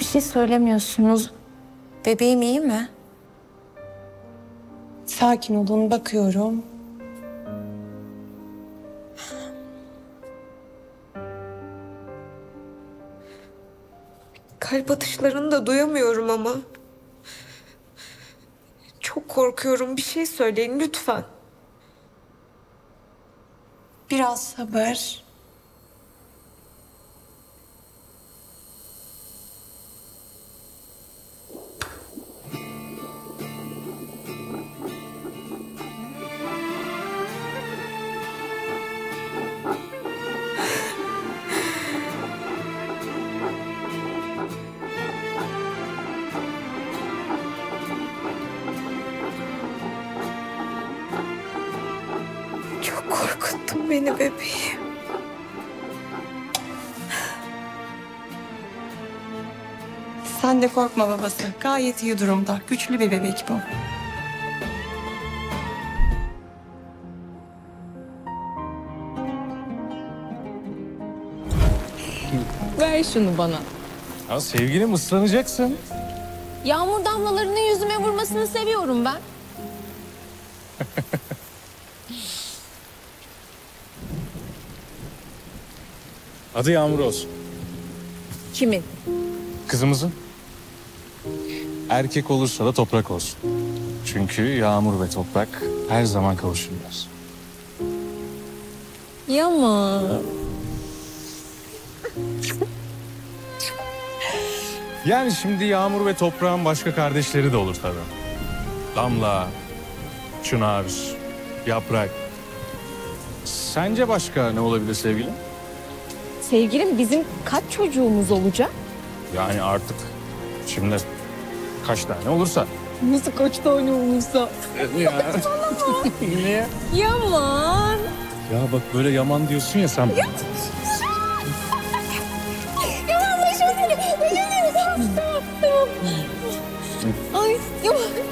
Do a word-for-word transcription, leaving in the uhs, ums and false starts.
şey söylemiyorsunuz. Bebeğim iyi mi? Sakin olun, bakıyorum. Kalp atışlarını da duyamıyorum ama. Çok korkuyorum. Bir şey söyleyin lütfen. Biraz sabır. Çok korkuttun beni bebeğim. Sen de korkma babası. Gayet iyi durumda. Güçlü bir bebek bu. Ver şunu bana. Ya sevgilim ıslanacaksın. Yağmur damlalarının yüzüme vurmasını seviyorum ben. Adı Yağmur olsun. Kimin? Kızımızın. Erkek olursa da toprak olsun. Çünkü yağmur ve toprak her zaman kavuşurlar. Yaman. Yani şimdi yağmur ve toprağın başka kardeşleri de olur tabii. Damla, çınar, yaprak. Sence başka ne olabilir sevgilim? Sevgilim bizim kaç çocuğumuz olacak? Yani artık şimdi kaç tane olursa. Nasıl kaç tane olursa? Ya. Niye? Yaman. Ya bak böyle yaman diyorsun ya sen. Yaman başım seni. Özür dilerim. Tamam tamam. Ay Yaman.